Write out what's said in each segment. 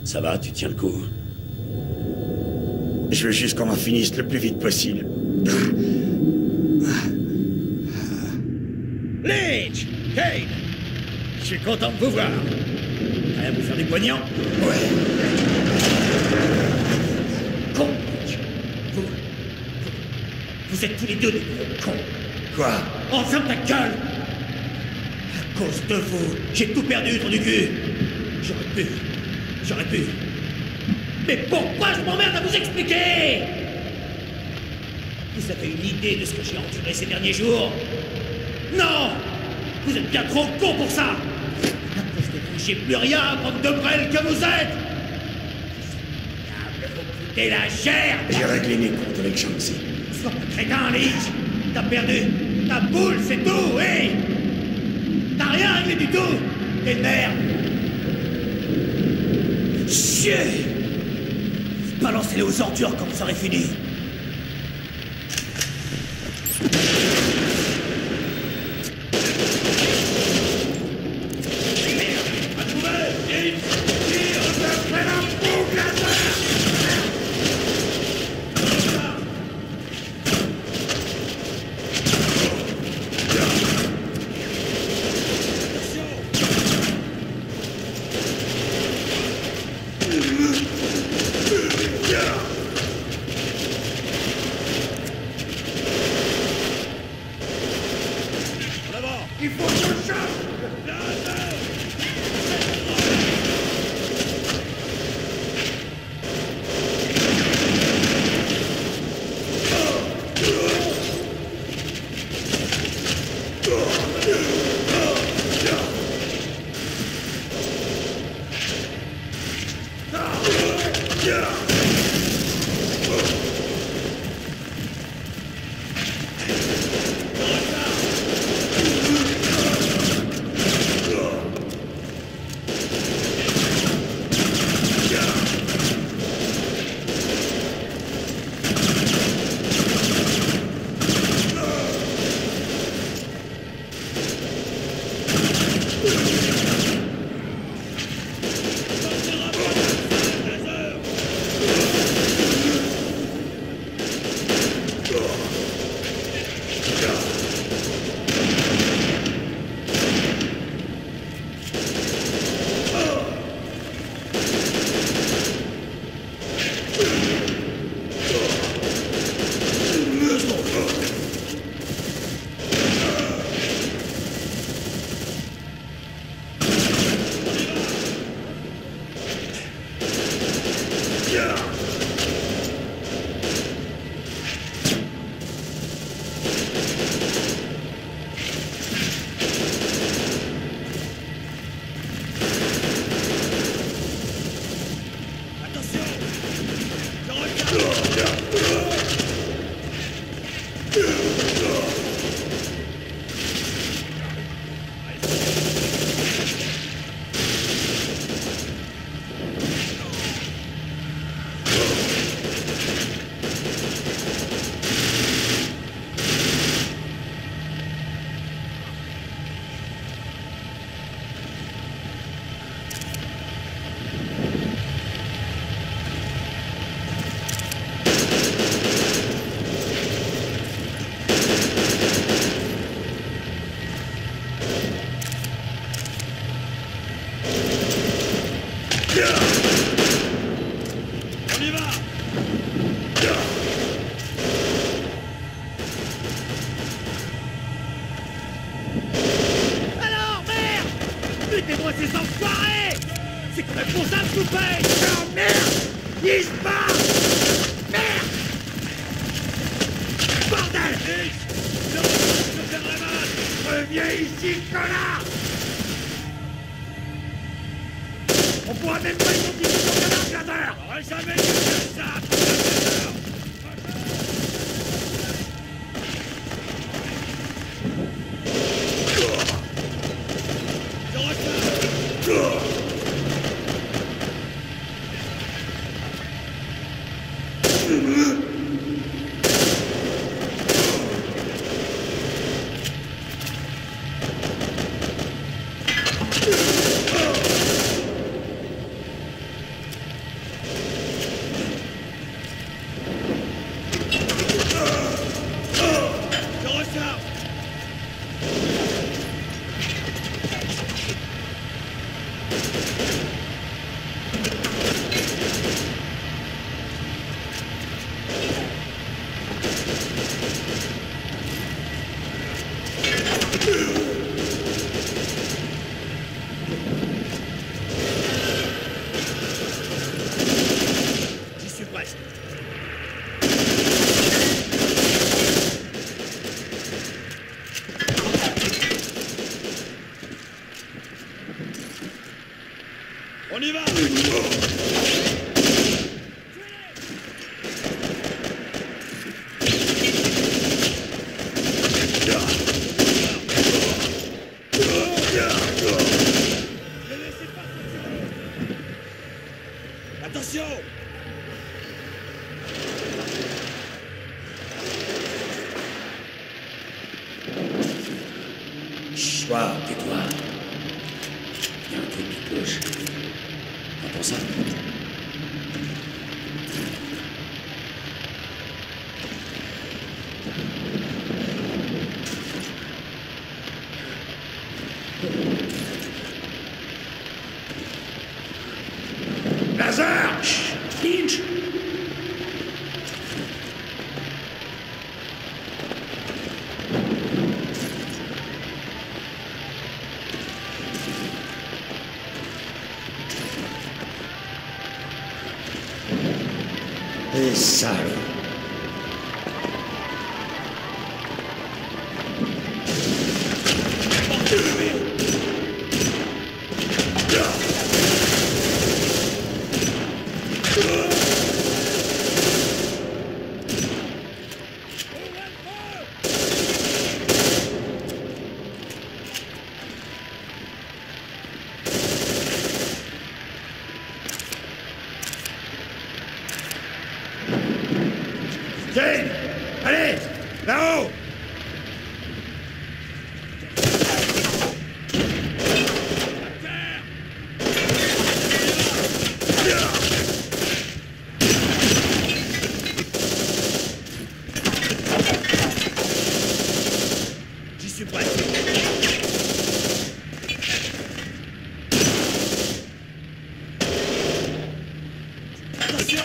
Ça va, tu tiens le coup? Je veux juste qu'on en finisse le plus vite possible. Lynch! Kane! Je suis content de vous voir. Prêt à vous faire du poignant? Ouais. Con, Lynch. Vous êtes tous les deux des gros cons. Quoi? Oh, ferme ta gueule! À cause de vous, j'ai tout perdu, trou du cul. J'aurais pu. Mais pourquoi je m'emmerde à vous expliquer? Vous avez une idée de ce que j'ai enduré ces derniers jours? Non! Vous êtes bien trop cons pour ça! À cause de vous, j'ai plus rien, bande de brêles que vous êtes! Vous foutez la chair! J'ai réglé mes comptes avec Shanxi. Sois pas crétin, Lynch! T'as perdu ta boule, c'est tout, oui! T'as rien réglé du tout! T'es merde! Chier! Balancez-les aux ordures quand vous aurez fini! Butez-moi ces enfoirés! C'est quand même pour ça que je vous paye! Oh merde! Il se bat! Merde! Bordel! Je te faire mal! Reviens ici, connard! On pourra même pas identifier ton canard, Glazer! J'aurais jamais dû faire ça! J'y suis presque. On y va! Attention! Chut, toi, tais-toi. Il y a un truc qui cloche. Entends ça? Lazare! Chut, Lynch! Et sale. Jane! Allez! Là-haut! J'y suis presque. Attention!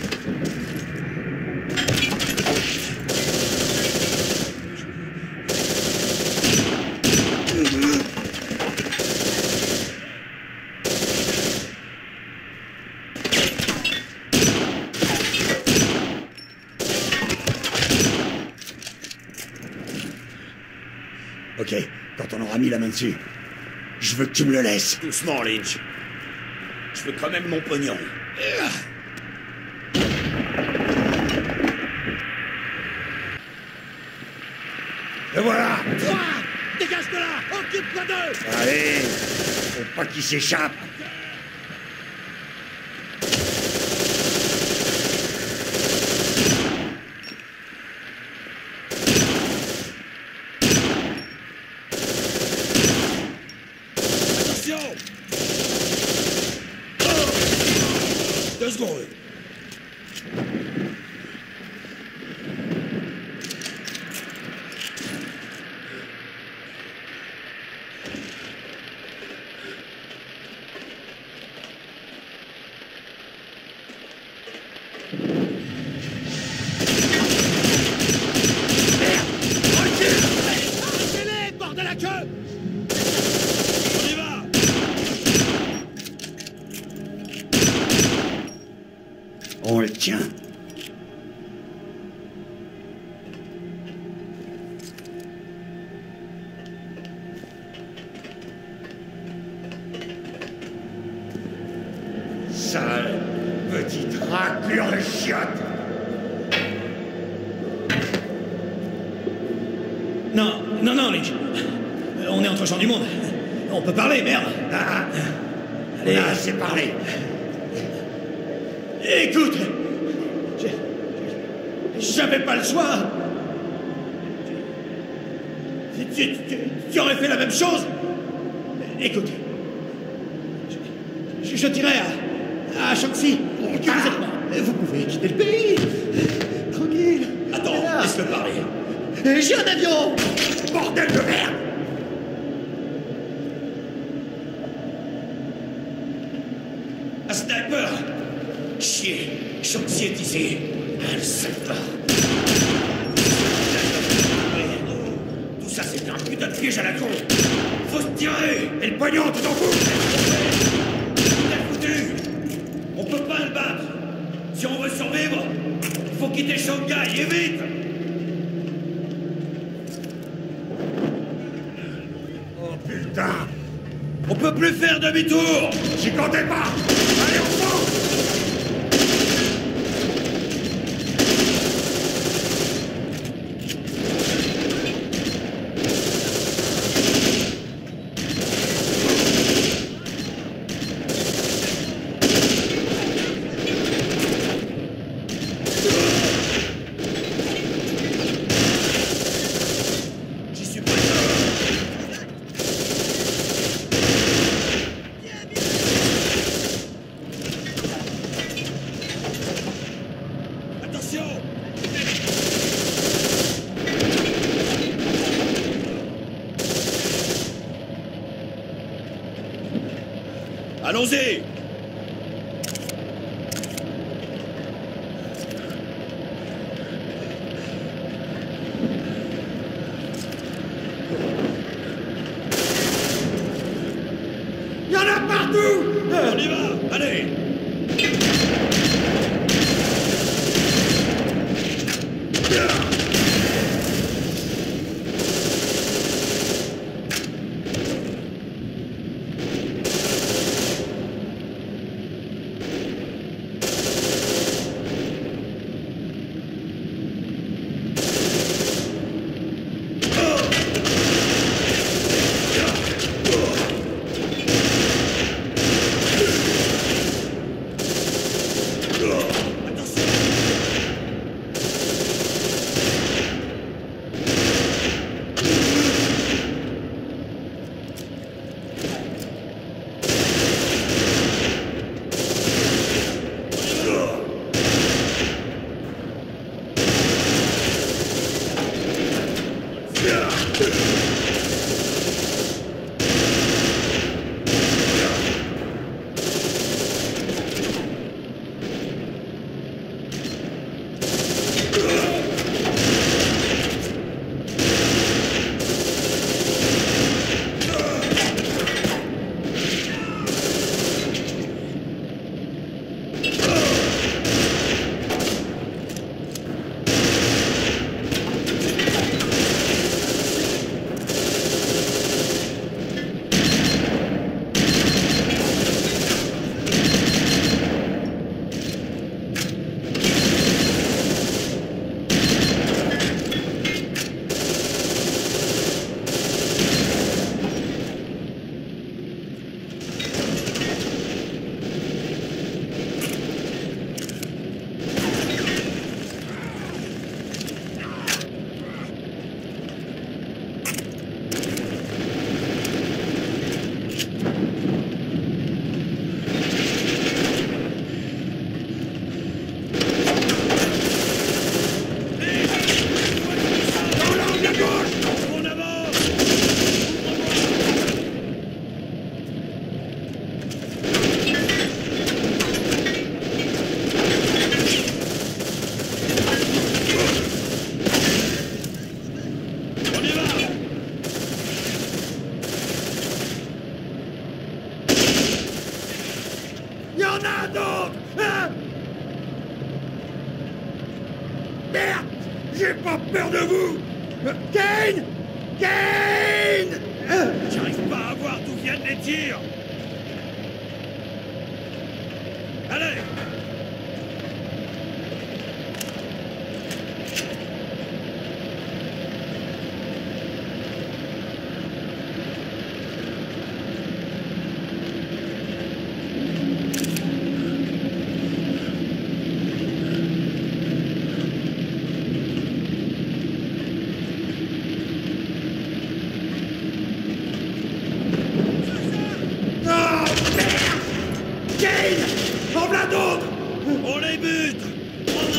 Ok, quand on aura mis la main dessus, je veux que tu me le laisses. Doucement, Lynch. Je veux quand même mon pognon. Le voilà! Toi! Dégage de là! Occupe-toi d'eux! Allez! Faut pas qu'il s'échappe! Attention! 2 secondes. Arrêtez-les, bordel à queue! On y va! On le tient. Sale petite raclure de chiottes! Non, non, non, Lynch. On est entre gens du monde. On peut parler, merde. Ah, Allez. on a assez parlé. Écoute, j'avais pas le choix. Tu aurais fait la même chose. Écoute, je dirais à Shanxi que vous pouvez quitter le pays. Tranquille. Attends, laisse-le parler. J'ai un avion. Bordel de merde! sniper! Chier! Chantier ici! Un salvador! Tout ça, c'était un putain de piège à la con! Faut se tirer! Et le pognon, tout en vous! Foutu! On peut pas le battre! Si on veut survivre, il faut quitter Shanghai, et vite! Oh putain! On peut plus faire demi-tour! J'y comptais pas! Allez, on fonce! Allons-y! Il y en a partout! On y va! Allez! Merde! J'ai pas peur de vous! Kane! Kane! J'arrive pas à voir d'où viennent les tirs! Allez! On les bute! On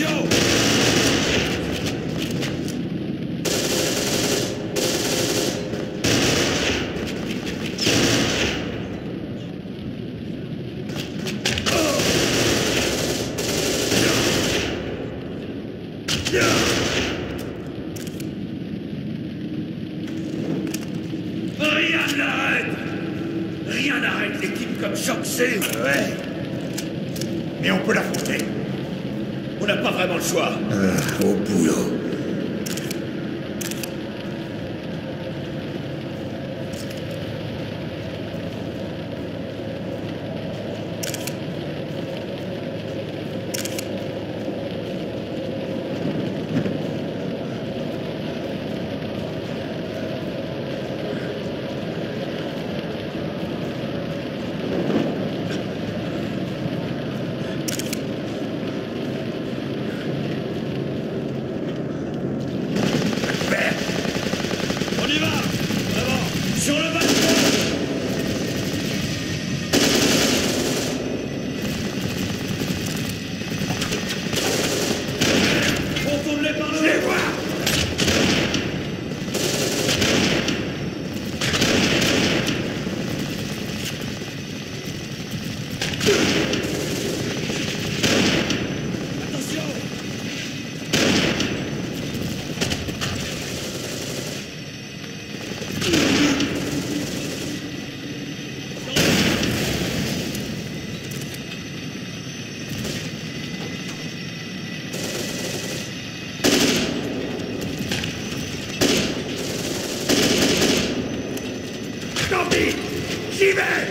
Attention! Rien n'arrête! Rien n'arrête l'équipe comme Shanxi! Ouais. Mais on peut l'affronter. On n'a pas vraiment le choix. Au boulot. On y va! Avant! Sur le balcon! Contourne-les par le haut! Je les vois! Attention! Tant pis! J'y vais!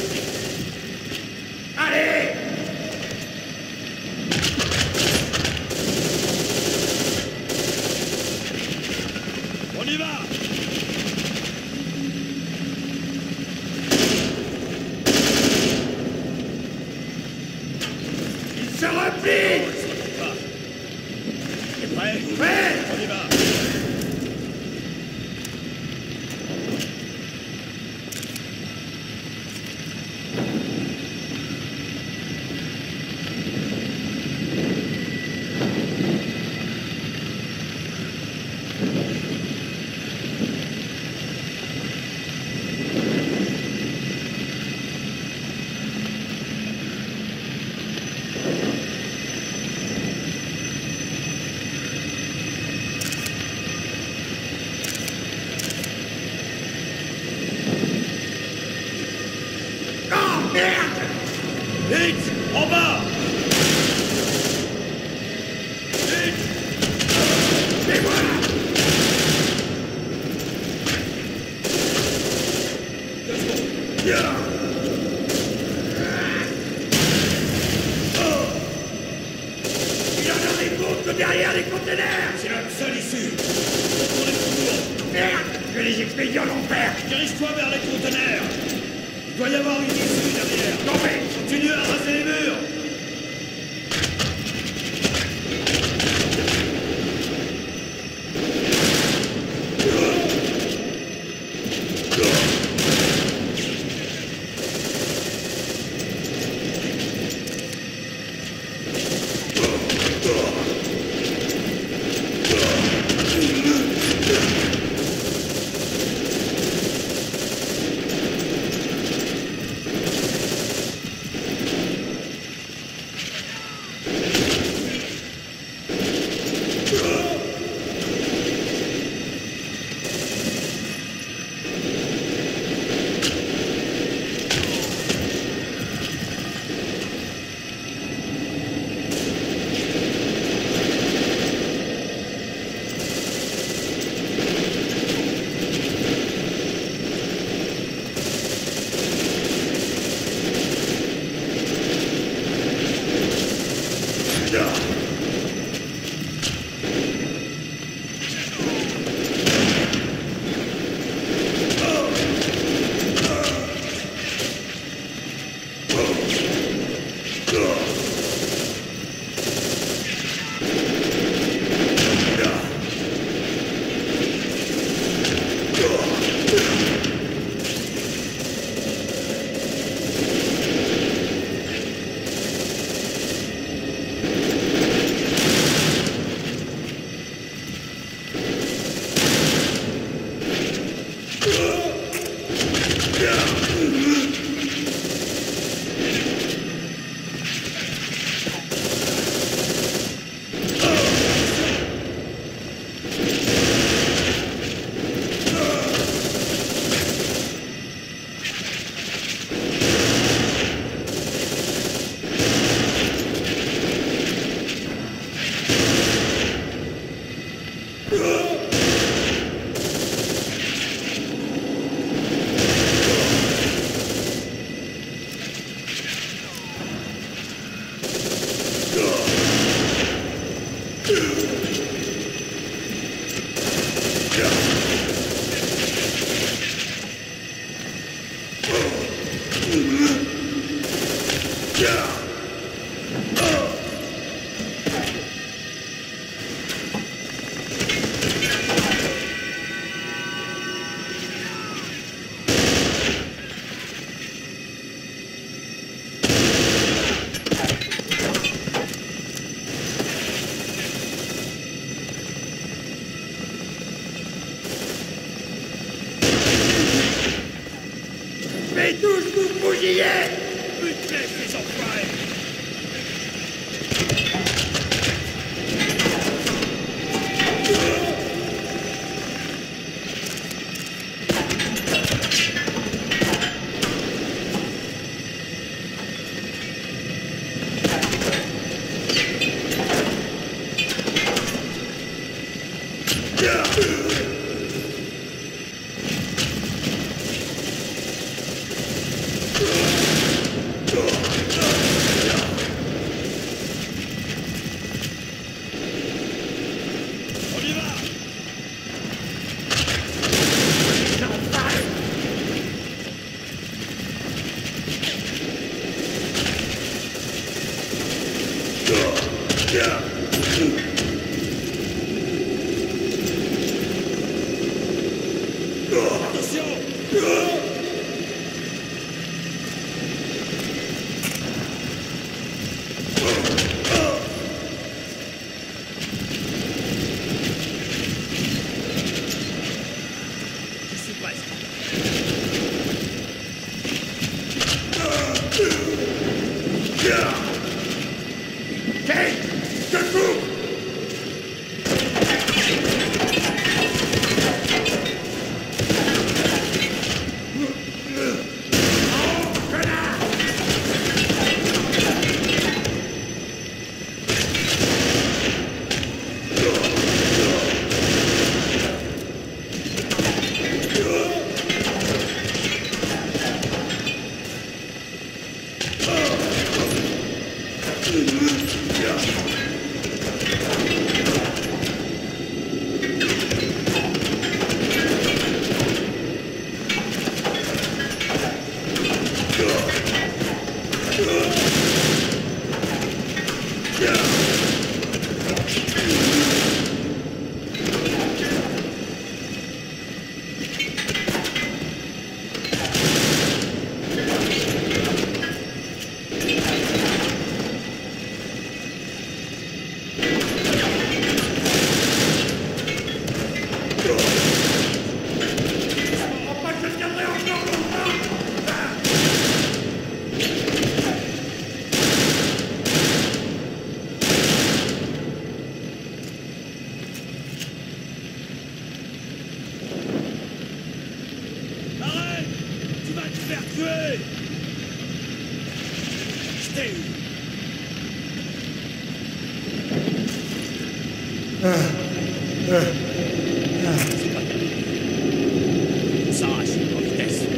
Allez! On y va! Il se replie! T'es prêt? Ouais! On y va! Oh, merde! Vite! En bas! Vite! Les voilà! Il y en a des autres derrière les conteneurs! C'est notre seule issue! Contourne les secours! Merde! Je vais les expédier en enfer! Dirige-toi vers les conteneurs! Il doit y avoir une issue derrière! Tombez! Continue à raser les murs! j'y ai! Butez ces enfoirés!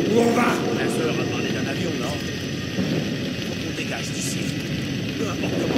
Peu importe comment